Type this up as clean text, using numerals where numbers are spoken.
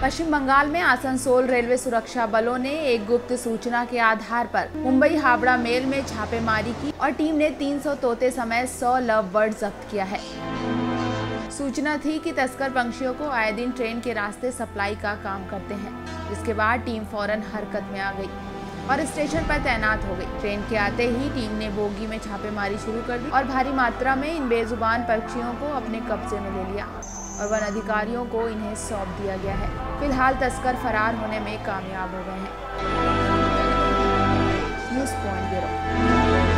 पश्चिम बंगाल में आसनसोल रेलवे सुरक्षा बलों ने एक गुप्त सूचना के आधार पर मुंबई हावड़ा मेल में छापेमारी की और टीम ने 300 तोते समेत 100 लव बर्ड जब्त किया है। सूचना थी कि तस्कर पंछियों को आए दिन ट्रेन के रास्ते सप्लाई का काम करते हैं, जिसके बाद टीम फौरन हरकत में आ गई और स्टेशन पर तैनात हो गई। ट्रेन के आते ही टीम ने बोगी में छापेमारी शुरू कर दी और भारी मात्रा में इन बेजुबान पक्षियों को अपने कब्जे में ले लिया और वन अधिकारियों को इन्हें सौंप दिया गया है। फिलहाल तस्कर फरार होने में कामयाब हो गए हैं। News point bureau.